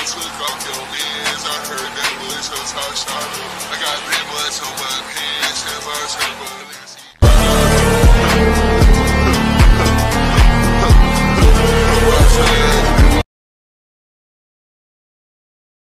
took off your lens. I heard that was your talk shot.